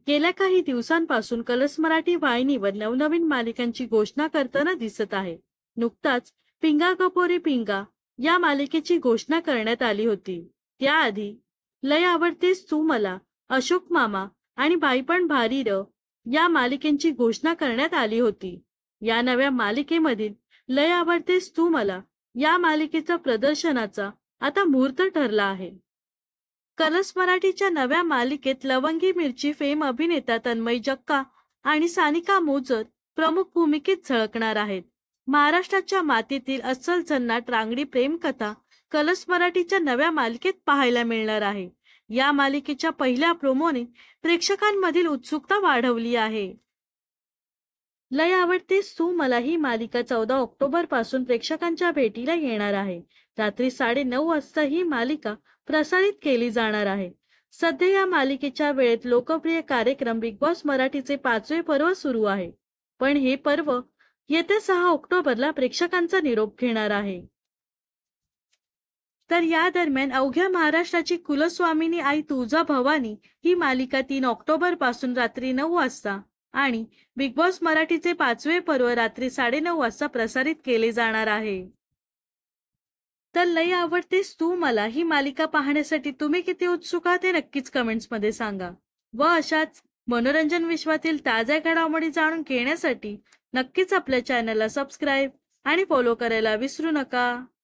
गेल्या काही दिवसांपासून कलर्स मराठी वाहिनीवर नवनवीन मालिकांची घोषणा करताना दिसत आहे। नुकताच पिंगा कपोरे पिंगा या मालिकेची घोषणा करण्यात आली होती। त्याआधी लय आवडतेस तू मला, अशोक मामा आणि बाई पण भारी र या मालिकेची घोषणा करण्यात आली होती। या नव्या मालिकेमधील लय आवडतेस तू मला या मालिकेचा प्रदर्शनाचा आता मुहूर्त ठरला आहे। कलर्स मराठीच्या नव्या मालिकेत लवंगी मिरची फेम अभिनेता तन्मय जक्का आणि सानिका मोजर प्रमुख भूमिकेत झळकणार आहेत। महाराष्ट्राच्या मातीतील अस्सल झन्नाट रांगडी प्रेमकथा कलर्स मराठीच्या नव्या मालिकेत पाहायला मिळणार आहे। या मालिकेच्या पहिल्या प्रोमोने प्रेक्षकांमधील उत्सुकता वाढवली आहे। लय आवडतेस तू मला ही मालिका 14 ऑक्टोबर पासून प्रेक्षकांच्या भेटीला येणार आहे। रात्री 9:30 वाजता ही मालिका प्रसारित केली जाणार आहे। सध्या या मालिकेच्या वेळेत लोकप्रिय कार्यक्रम बिग बॉस मराठीचे 5वे पर्व सुरू आहे, पण हे पर्व येत्या 6 ऑक्टोबरला प्रेक्षकांचा निरोप घेणार आहे। तर या दरम्यान अवघ्या महाराष्ट्राची कुलस्वामिनी आई तुळजा भवानी ही मालिका 3 ऑक्टोबर पासून रात्री 9 वाजता आणि बिग बॉस मराठीचे 5वे पर्व रात्री 9:30 वाजता प्रसारित केले जाणार आहे। तर लय आवडतेस तू मला ही मालिका पाहण्यासाठी तुम्ही किती उत्सुक आहात ते नक्कीच कमेंट्स मध्ये सांगा। व अशाच मनोरंजन विश्वातील ताज्या घडामोडी जाणून घेण्यासाठी नक्कीच आपल्या चॅनलला सबस्क्राईब आणि फॉलो करायला विसरू नका।